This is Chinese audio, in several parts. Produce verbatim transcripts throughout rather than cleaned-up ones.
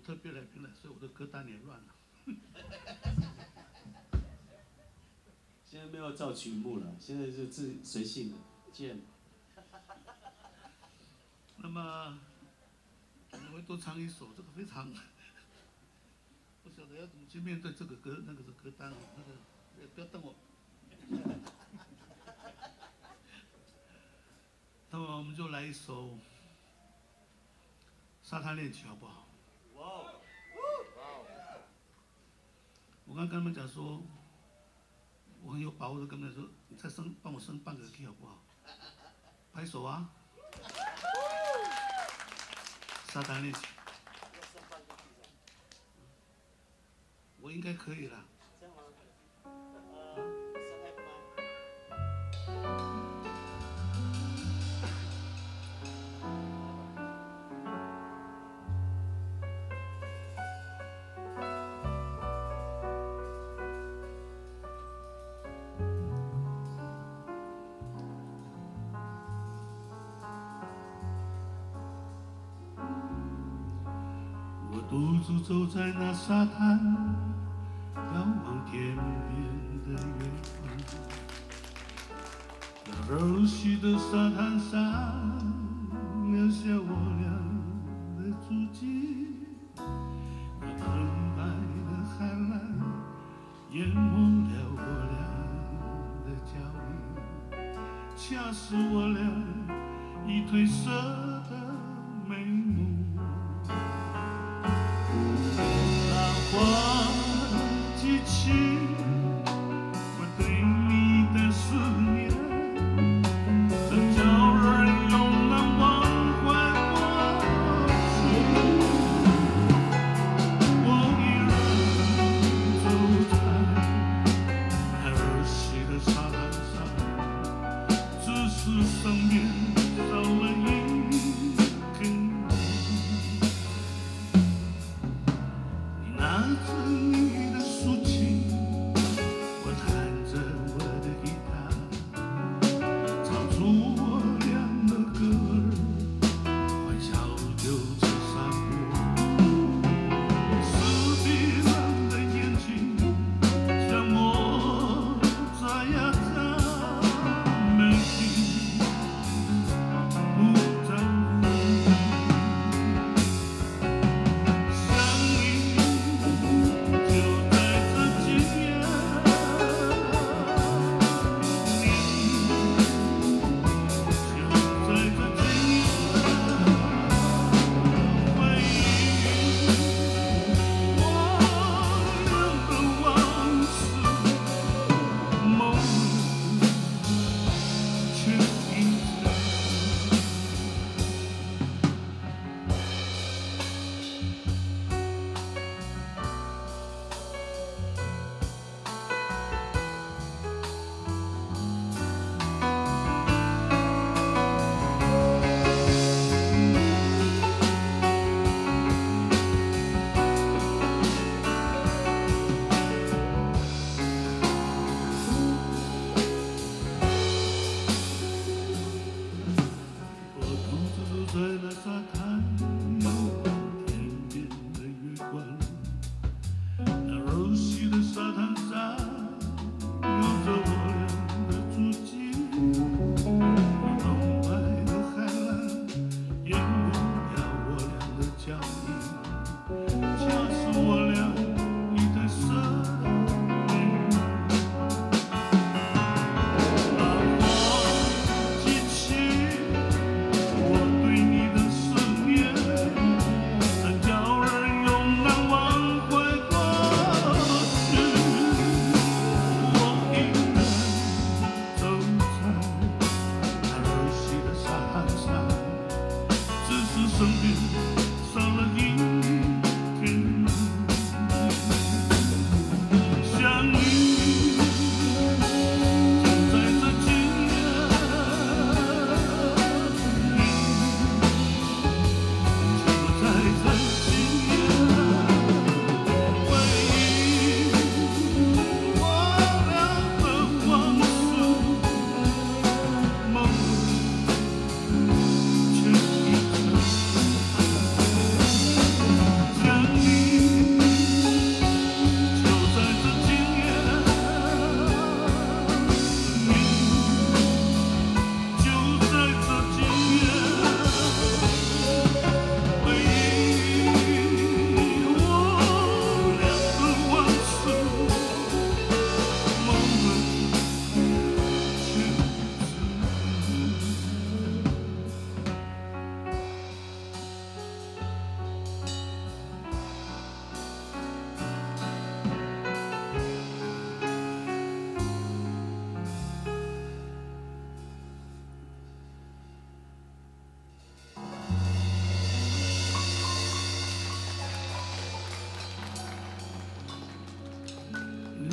特别来宾来，所以我的歌单也乱了。 现在没有照曲目了，现在就自随性的见。 那么我会多唱一首，这个非常不晓得要怎么去面对这个歌，那个是歌单，那个不要瞪我。那么我们就来一首《沙滩恋曲》，好不好？哇哦！我刚刚跟他们讲说，我很有把握的跟他们说，你再升，帮我升半个 key 好不好？拍手啊！沙滩恋曲，我应该可以了。 这样吗？呃，三拍不我独自走在那沙滩，遥望天边的月光。那熟悉的沙滩上，留下我俩的足迹。那纯白的海蓝，淹没了我俩的脚印，恰是我俩已褪色的眉目。浪花激起我对你的思念，真叫人永难忘怀过去。我一人走在那儿戏的沙滩上，只是身边少了一根。拿着你的抒情，我弹着我的吉他，唱出我俩的歌儿，欢笑就此散播。死碧蓝的眼睛像我这样的美丽，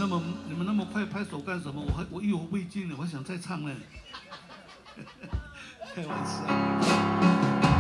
那么你们那么快拍手干什么？我还我意犹未尽呢，我还想再唱呢。开玩笑。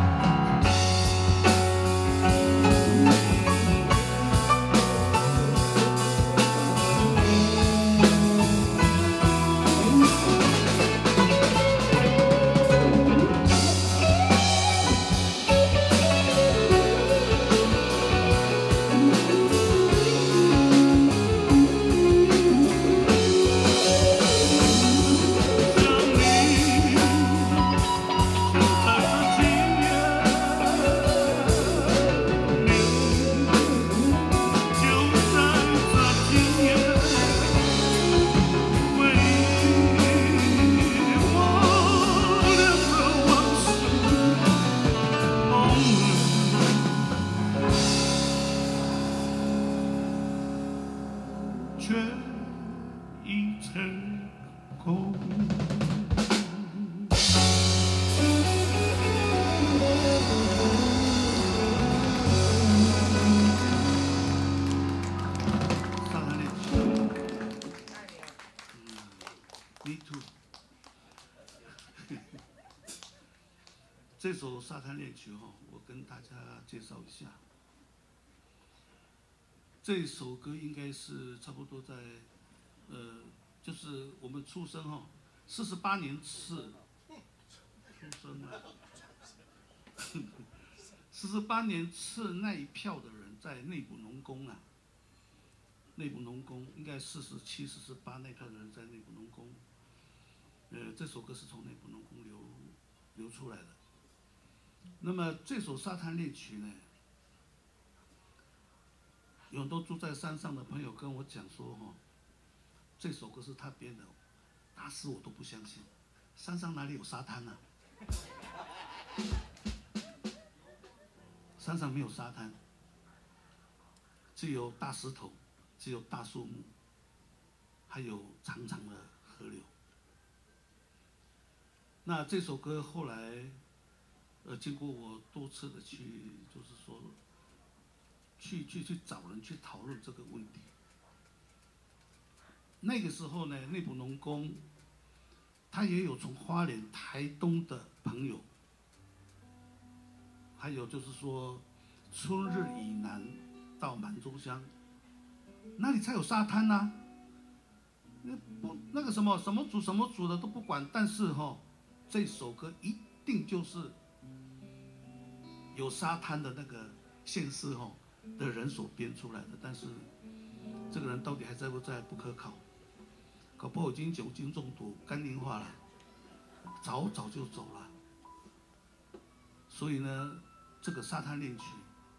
却已成功。沙滩恋曲，嗯 ，Me too。这首《沙滩恋曲》哈，我跟大家介绍一下。这首歌应该是差不多在，呃，就是我们出生哈，四十八年次出生啊，四十八年次那一票的人在内埔农工啊，内埔农工应该四十七、四十八那票的人在内埔农工，呃，这首歌是从内埔农工流流出来的。那么这首《沙滩恋曲》呢？有很多住在山上的朋友跟我讲说，哈，这首歌是他编的，打死我都不相信，山上哪里有沙滩呢、啊？山上没有沙滩，只有大石头，只有大树木，还有长长的河流。那这首歌后来，呃，经过我多次的去，就是说。去去去找人去讨论这个问题。那个时候呢，内埔农工，他也有从花莲、台东的朋友，还有就是说，春日以南到满洲乡，那里才有沙滩呐、啊。那不那个什么什么组什么组的都不管，但是哈、哦，这首歌一定就是有沙滩的那个县市哈、哦。的人所编出来的，但是这个人到底还在不在不可考，搞不好已经酒精中毒、肝硬化了，早早就走了。所以呢，这个沙滩恋曲，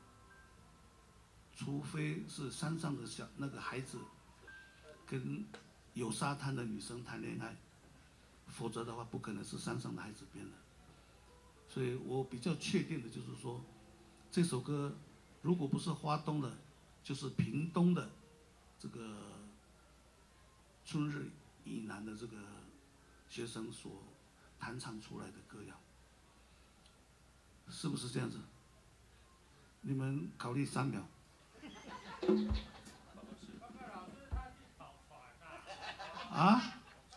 除非是山上的小那个孩子跟有沙滩的女生谈恋爱，否则的话不可能是山上的孩子编的。所以我比较确定的就是说，这首歌。如果不是花东的，就是屏东的这个春日以南的这个学生所弹唱出来的歌谣，是不是这样子？你们考虑三秒。啊？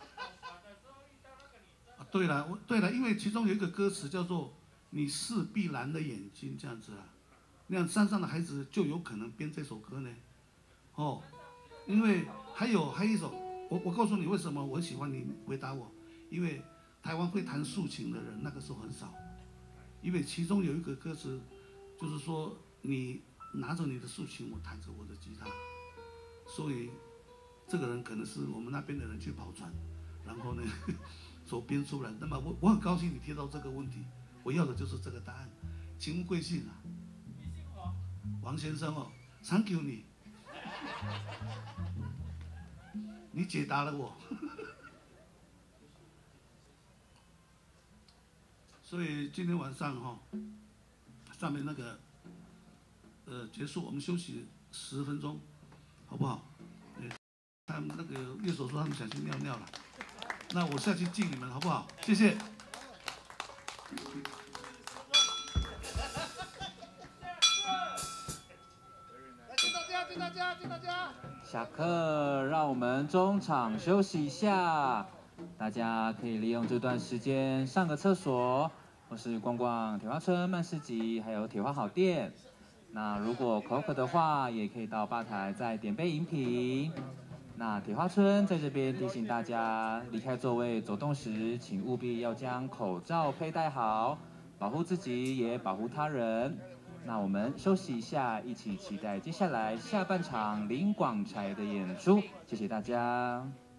啊，对了，我对了，因为其中有一个歌词叫做“你是碧蓝的眼睛”这样子啊。那样山上的孩子就有可能编这首歌呢，哦，因为还有还有一首，我我告诉你为什么我喜欢你回答我，因为台湾会弹竖琴的人那个时候很少，因为其中有一个歌词，就是说你拿着你的竖琴，我弹着我的吉他，所以这个人可能是我们那边的人去跑船，然后呢所编出来。那么我我很高兴你提到这个问题，我要的就是这个答案，请问贵姓啊？王先生哦 ，Thank you 你，你解答了我，所以今天晚上哈、哦，上面那个呃结束，我们休息十分钟，好不好？他们那个乐手说他们想去尿尿了，那我下去敬你们好不好？谢谢。 来，知道这样。 敬大家，敬大家。 下课，让我们中场休息一下。大家可以利用这段时间上个厕所，或是逛逛铁花村慢市集，还有铁花好店。那如果口渴的话，也可以到吧台再点杯饮品。那铁花村在这边提醒大家，离开座位走动时，请务必要将口罩佩戴好，保护自己也保护他人。那我们休息一下，一起期待接下来下半场林广才的演出。谢谢大家。